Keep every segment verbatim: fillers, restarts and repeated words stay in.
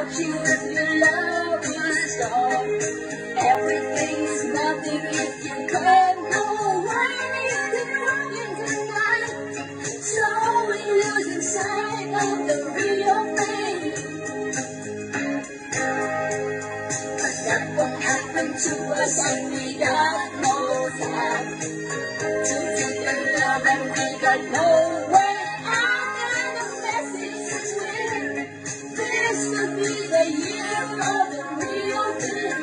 without you if your love is gone. Everything's nothing if you can't go away. Keep running tonight, slowly losing sight of the real thing. But that won't happen to us, and we got no time to take the love, and we got no way out. And the message is clear: this could be the year of the real thing.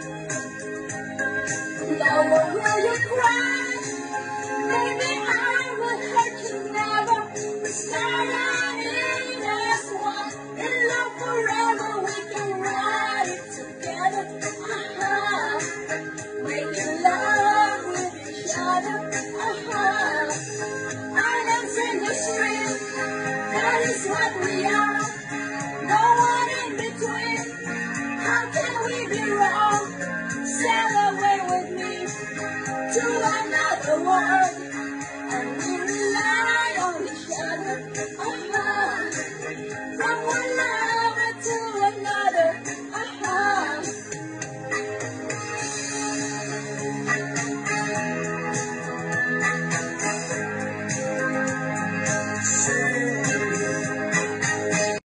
Now will you cry? Maybe I will hurt you never. We started as one. In love forever, we can ride it together. Uh-huh. Making love with each other. Uh-huh. Islands in the street, that is what we are. No one in between. How can we be wrong? Sail away with me to another world, and we rely on each other. Uh-huh. From one